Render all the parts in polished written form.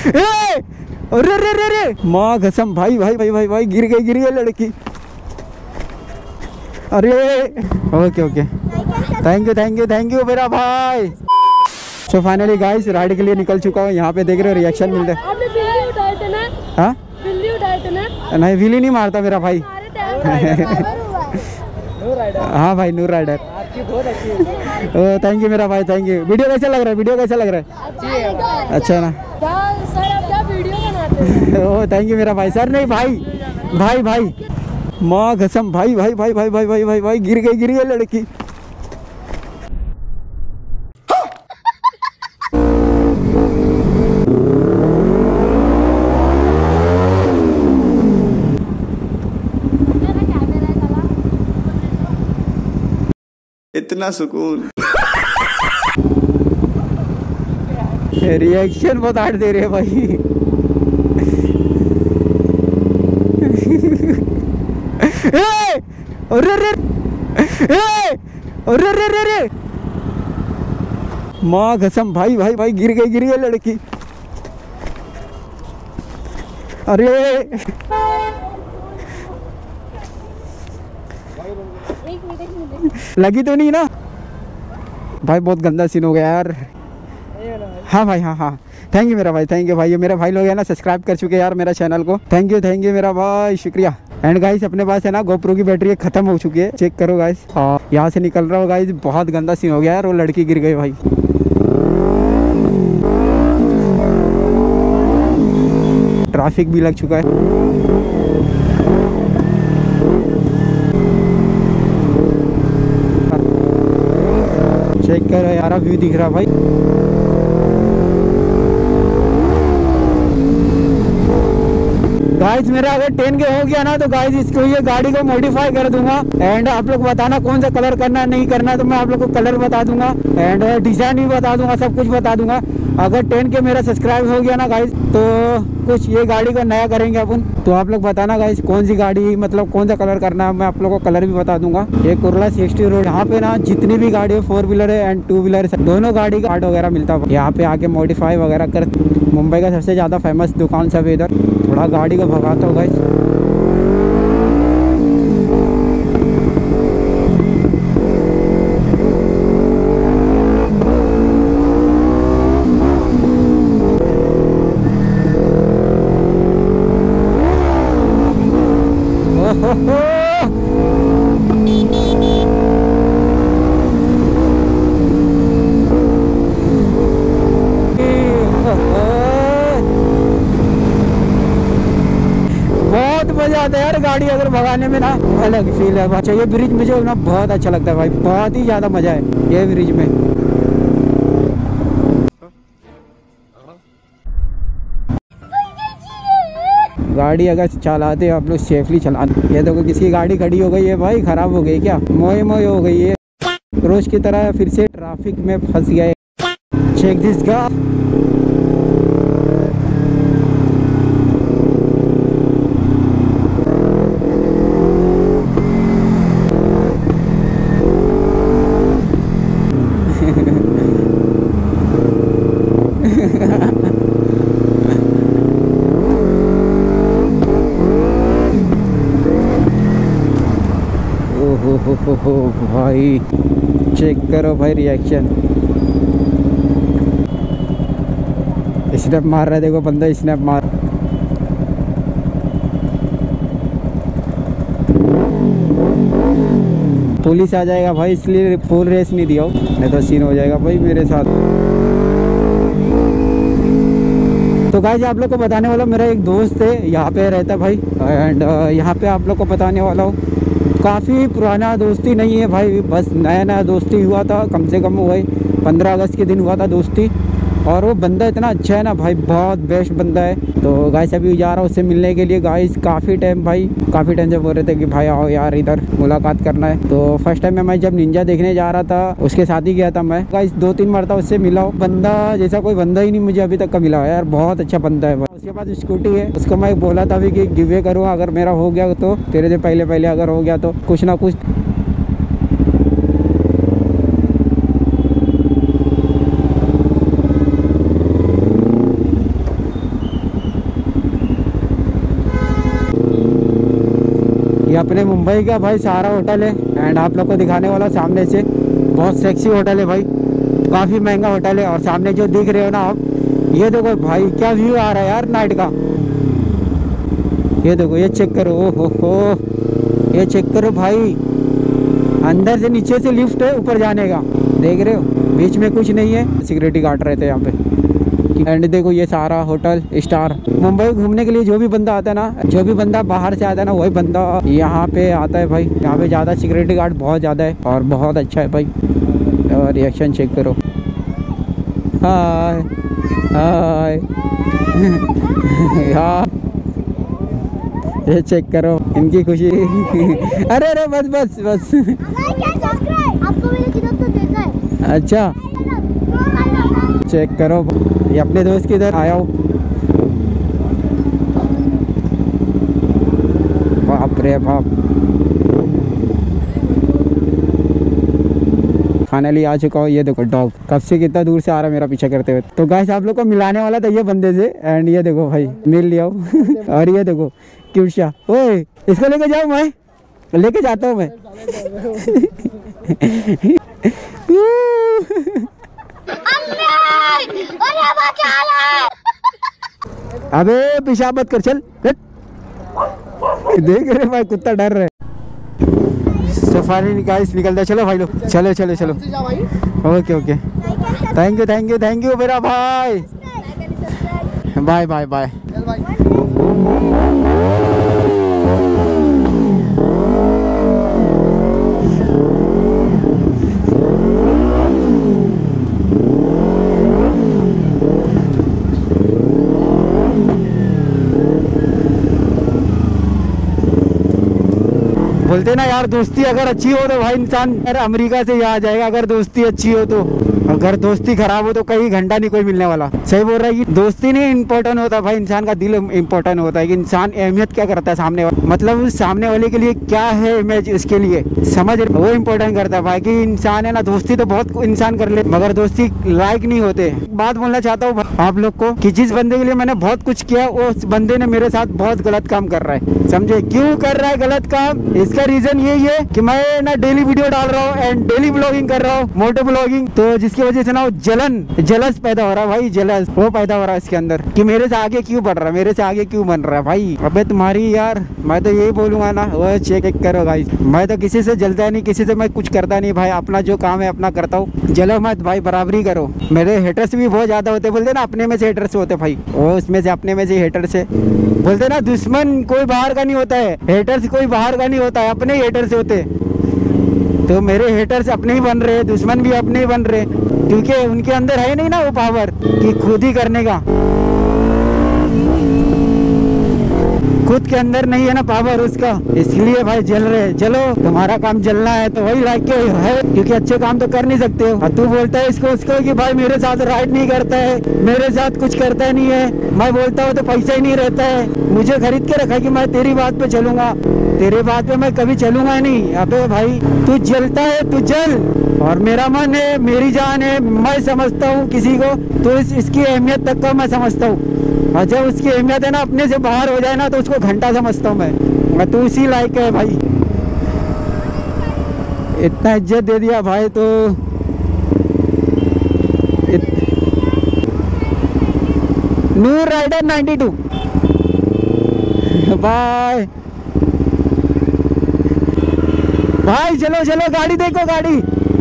अरे रे रे रे माँ कसम भाई भाई भाई भाई भाई गिर गई लड़की। अरे ओके ओके थैंक यू मेरा भाई। सो फाइनली गाइस राइड के लिए निकल चुका हूँ। यहाँ पे देख रहे हो रिएक्शन मिल रहा है। हाँ नहीं विली नहीं मारता मेरा भाई। हाँ भाई नूर राइडर। थैंक यू मेरा भाई थैंक यू। वीडियो कैसा लग रहा है? अच्छा ना सर आप क्या वीडियो बनाते हैं? ओ थैंक यू मेरा भाई। सर नहीं भाई माँ कसम भाई भाई भाई भाई भाई भाई भाई भाई गिर गई लड़की। इतना सुकून। रिएक्शन बता दे रहे भाई। अरे माँ कसम भाई भाई भाई गिर गई लड़की। अरे लगी तो नहीं ना भाई? बहुत गंदा सीन हो गया यार। हाँ भाई हाँ थैंक यू मेरा भाई थैंक यू भाई। ये मेरे भाई लोग हैं ना सब्सक्राइब कर चुके हैं यार मेरा चैनल को। थैंक यू मेरा भाई शुक्रिया। एंड गाइस अपने पास है ना गोप्रो की बैटरी खत्म हो चुकी है। चेक करो गाइस। यहाँ से निकल रहा हो गाइस। बहुत गंदा सीन हो गया यार। वो लड़की गिर गई भाई। ट्रैफिक भी लग चुका है। चेक करो यार व्यू दिख रहा भाई। गाइस मेरा अगर 10K हो गया ना तो गाइस इसको ये गाड़ी को मॉडिफाई कर दूंगा। एंड आप लोग बताना कौन सा कलर करना नहीं करना, तो मैं आप लोग को कलर बता दूंगा एंड डिजाइन भी बता दूंगा, सब कुछ बता दूंगा। अगर 10K मेरा सब्सक्राइब हो गया ना गाइस तो कुछ ये गाड़ी को नया करेंगे अपन। तो आप लोग बताना गाइस कौन सी गाड़ी मतलब कौन सा कलर करना है, मैं आप लोग को कलर भी बता दूंगा। ये कुर्ला 60 रोड यहाँ पे ना जितनी भी गाड़ी है 4 व्हीलर है एंड 2 व्हीलर दोनों गाड़ी का पार्ट वगैरह मिलता है। यहाँ पे आके मॉडिफाई वगैरह कर। मुंबई का सबसे ज़्यादा फेमस दुकान सब इधर। थोड़ा गाड़ी को भगाता हूँ गाइस। मजा आता है यार गाड़ी अगर भगाने में ना, अलग फील है। अच्छा ये ब्रिज मुझे ना बहुत अच्छा लगता है भाई, बहुत ही ज्यादा मजा है ये ब्रिज में। गाड़ी अगर चलाते आप लोग सेफली चलाना। ये देखो किसी की गाड़ी खड़ी हो गई है भाई, खराब हो गई क्या, मोए मोए हो गई है रोज की तरह, फिर से ट्रैफिक में फंस गए। चेक दिस का हो भाई चेक करो भाई रिएक्शन। स्नैप मार रहा है, देखो बंदा स्नैप मार। पुलिस आ जाएगा भाई, इसलिए फुल रेस नहीं दिया, नहीं तो सीन हो जाएगा भाई मेरे साथ। तो गाइस आप लोग को बताने वाला मेरा एक दोस्त है, यहाँ पे रहता है भाई। एंड यहाँ पे आप लोग को बताने वाला हूँ, काफ़ी पुराना दोस्ती नहीं है भाई, बस नया नया दोस्ती हुआ था। कम से कम वही 15 अगस्त के दिन हुआ था दोस्ती। और वो बंदा इतना अच्छा है ना भाई, बहुत बेस्ट बंदा है। तो गाइस अभी जा रहा हूँ उससे मिलने के लिए। गाइस काफ़ी टाइम से बोल रहे थे कि भाई आओ यार इधर मुलाकात करना है। तो फर्स्ट टाइम मैं जब निंजा देखने जा रहा था उसके साथ ही गया था मैं। गाइस 2-3 मरतबा उससे मिला हूँ, बंदा जैसा कोई बंदा ही नहीं मुझे अभी तक का मिला यार, बहुत अच्छा बंदा है। उसके पास स्कूटी है, उसको मैं बोला था भी कि गिवे करूँ, अगर मेरा हो गया तो तेरे से पहले अगर हो गया तो कुछ ना कुछ। अपने मुंबई का भाई सारा होटल है एंड आप लोग को दिखाने वाला सामने से। बहुत सेक्सी होटल है भाई, काफ़ी महंगा होटल है। और सामने जो दिख रहे हो ना आप, ये देखो भाई क्या व्यू आ रहा है यार नाइट का। ये देखो, ये चेक करो, ओ हो, ये चेक करो भाई। अंदर से नीचे से लिफ्ट है ऊपर जाने का, देख रहे हो, बीच में कुछ नहीं है। सिक्योरिटी गार्ड रहते हैं यहाँ पे। एंड देखो ये सारा होटल स्टार। मुंबई घूमने के लिए जो भी बंदा आता है ना, जो भी बंदा बाहर से आता है ना, वही बंदा यहाँ पे आता है भाई। यहाँ पे ज़्यादा सिक्योरिटी गार्ड बहुत ज़्यादा है और बहुत अच्छा है भाई। और रिएक्शन चेक करो, हाय हाय यार, ये चेक करो इनकी खुशी। अरे अरे बस बस बस। आपको मैंने किधर तो देखा है। अच्छा चेक करो, ये अपने दोस्त की इधर आया हो। बाप रे बाप, फाइनली आ चुका हूँ। ये देखो डॉग कब से कितना दूर से आ रहा है मेरा पीछा करते हुए। तो गाइस आप लोग को मिलाने वाला था ये बंदे से एंड ये देखो भाई मिल लिया हूँ। और ये देखो क्यूट सा, ओए इसको लेके जाओ, मैं लेके जाता हूँ मैं। अबे पेशाब मत कर, चल देख रहे भाई कुत्ता डर रहा है। सफारी गाइस निकलता है, चलो भाई लोग, चलो चलो चलो। Okay okay, thank you thank you thank you मेरा भाई। Bye bye bye. बोलते ना यार, दोस्ती अगर अच्छी हो तो भाई इंसान यार अमेरिका से यहाँ आ जाएगा। अगर दोस्ती अच्छी हो तो, अगर दोस्ती खराब हो तो कई घंटा नहीं कोई मिलने वाला। सही बोल रहा है कि दोस्ती नहीं इम्पोर्टेंट होता भाई, इंसान का दिल इम्पोर्टेंट होता है कि इंसान अहमियत क्या करता है सामने वाले, मतलब उस सामने वाले के लिए क्या है इमेज, उसके लिए समझ वो इम्पोर्टेंट करता है भाई। कि इंसान है ना, दोस्ती तो बहुत इंसान कर ले मगर दोस्ती लायक नहीं होते। बात बोलना चाहता हूँ आप लोग को कि जिस बंदे के लिए मैंने बहुत कुछ किया, उस बंदे ने मेरे साथ बहुत गलत काम कर रहा है। समझे क्यों कर रहा है गलत काम? इसका रीजन यही है कि मैं ना डेली वीडियो डाल रहा हूँ एंड डेली ब्लॉगिंग कर रहा हूँ, मोटो ब्लॉगिंग, तो जिसकी वजह से ना जलस पैदा हो रहा है भाई। जलस वो पैदा हो रहा है इसके अंदर कि मेरे से आगे क्यों बढ़ रहा है, मेरे से आगे क्यों बन रहा है भाई। अबे तुम्हारी यार, मैं तो यही बोलूंगा ना, वो चेक करो भाई। मैं तो किसी से जलता नहीं, किसी से मैं कुछ करता नहीं भाई। अपना जो काम है अपना करता हूँ, जलो मत भाई, बराबरी करो। मेरे हेटर्स भी बहुत ज्यादा होते, बोलते ना अपने में से हेटर्स होते भाई, वो उसमें से अपने में से हेटर्स है। बोलते ना दुश्मन कोई बाहर का नहीं होता है, हेटर्स कोई बाहर का नहीं होता है, अपने ही हेटर्स होते। तो मेरे हेटर्स अपने ही बन रहे, दुश्मन भी अपने ही बन रहे, क्योंकि उनके अंदर है नहीं ना वो पावर कि खुद ही करने का। खुद के अंदर नहीं है ना पावर उसका, इसलिए भाई जल रहे। चलो तुम्हारा काम जलना है तो वही लाइक के है, क्योंकि अच्छे काम तो कर नहीं सकते हो। तू बोलता है इसको उसको कि भाई मेरे साथ राइड नहीं करता है, मेरे साथ कुछ करता नहीं है। मैं बोलता हूँ तो पैसा ही नहीं रहता है। मुझे खरीद के रखा कि मैं तेरी बात पे चलूंगा, तेरे बात पे मैं कभी चलूंगा नहीं। अबे भाई तू जलता है तू जल, और मेरा मन है, मेरी जान है, मैं समझता हूँ किसी को तो इसकी अहमियत तक का मैं समझता हूँ। और जब उसकी अहमियत है ना अपने से बाहर हो जाए ना, तो उसको घंटा समझता हूँ मैं। तो इसी लायक है भाई, इतना इज्जत दे दिया भाई। तो नूर राइडर 92 बाय भाई। चलो चलो गाड़ी देखो, गाड़ी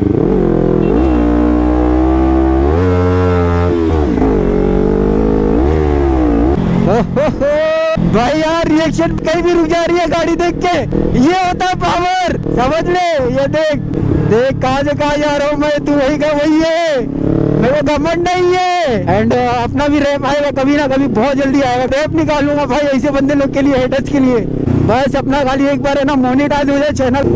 भाई यार रिएक्शन कहीं भी रुक जा रही है गाड़ी देख के। ये होता है पावर, समझ ले। ये देख देख कहाँ से कहाँ जा रहा हूँ मैं, तू वही का वही है, मेरे को घमंड नहीं है। एंड अपना भी रैप आएगा कभी ना कभी, बहुत जल्दी आएगा। रैप निकालूंगा भाई ऐसे बंदे लोग के लिए, हेटर्स के लिए। बस अपना खाली एक बार है ना मोनेटाइज हो जाए चैनल।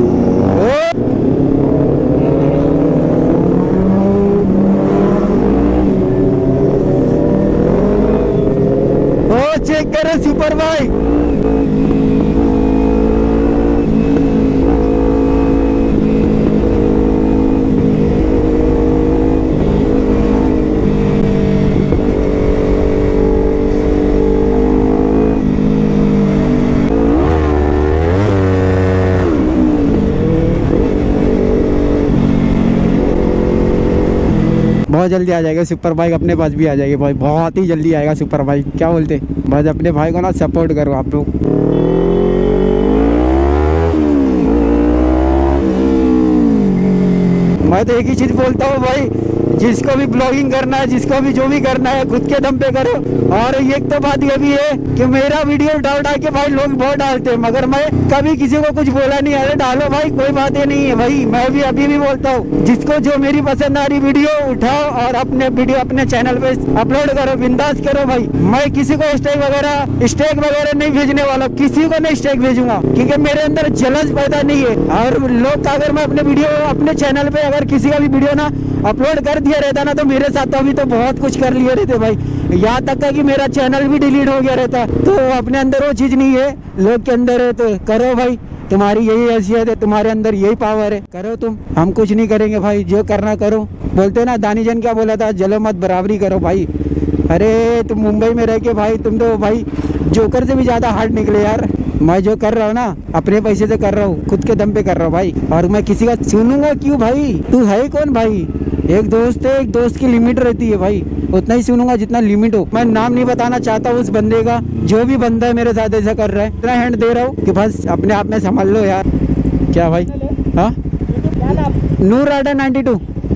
चेक करे सुपर भाई, बहुत जल्दी आ जाएगा सुपर बाइक, अपने पास भी आ जाएगी भाई, बहुत ही जल्दी आएगा सुपर बाइक। क्या बोलते, बस अपने भाई को ना सपोर्ट करो आप लोग। मैं तो एक ही चीज बोलता हूँ भाई, जिसको भी ब्लॉगिंग करना है, जिसको भी जो भी करना है, खुद के दम पे करो। और एक तो बात ये भी है कि मेरा वीडियो डाल के भाई लोग बहुत डालते हैं, मगर मैं कभी किसी को कुछ बोला नहीं, अरे डालो भाई, कोई बात ही नहीं है भाई। मैं भी अभी भी बोलता हूँ, जिसको जो मेरी पसंद आ रही वीडियो उठाओ और अपने वीडियो अपने चैनल पे अपलोड करो, बिंदास करो भाई। मैं किसी को स्टेक वगैरह नहीं भेजने वाला, किसी को नहीं स्टेक भेजूंगा, क्योंकि मेरे अंदर जलन पैदा नहीं है। और लोग अगर मैं अपने वीडियो अपने चैनल पे अगर किसी का भी वीडियो ना अपलोड कर दिया रहता ना, तो मेरे साथ तो अभी तो बहुत कुछ कर लिए रहते भाई, यहाँ तक कि मेरा चैनल भी डिलीट हो गया रहता। तो अपने अंदर वो चीज नहीं है, लोग के अंदर है। तो करो भाई, तुम्हारी यही हैसियत है, तुम्हारे अंदर यही पावर है, करो तुम, हम कुछ नहीं करेंगे भाई, जो करना करो। बोलते ना दानी जन क्या बोला था, जलो मत बराबरी करो भाई। अरे तुम मुंबई में रह के भाई, तुम तो भाई जोकर से भी ज्यादा हार्ड निकले यार। मैं जो कर रहा हूँ ना अपने पैसे से कर रहा हूँ, खुद के दम पे कर रहा हूँ भाई, और मैं किसी का सुनूंगा क्यों भाई? तू है कौन भाई? एक दोस्त है, एक दोस्त की लिमिट रहती है भाई, उतना ही सुनूंगा जितना लिमिट हो। मैं नाम नहीं बताना चाहता उस बंदे का, जो भी बंदा है मेरे साथ ऐसा कर रहा है, इतना हैंड दे रहा हूँ कि बस अपने आप में संभाल लो यार। क्या भाई? हाँ, नूर राडा 92।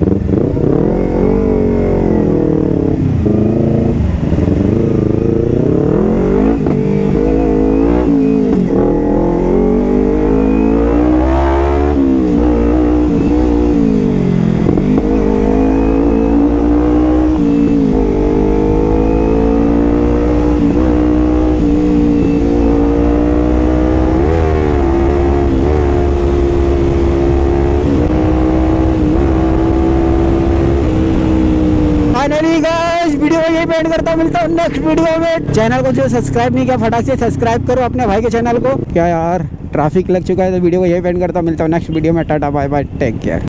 फाइनली गाइस वीडियो यही एंड करता हूँ, मिलता हूँ नेक्स्ट वीडियो में। चैनल को जो सब्सक्राइब नहीं किया फटाक से सब्सक्राइब करो अपने भाई के चैनल को। क्या यार ट्रैफिक लग चुका है, तो वीडियो को यही एंड करता हूँ, मिलता हूँ नेक्स्ट वीडियो में। Tata bye bye, take care.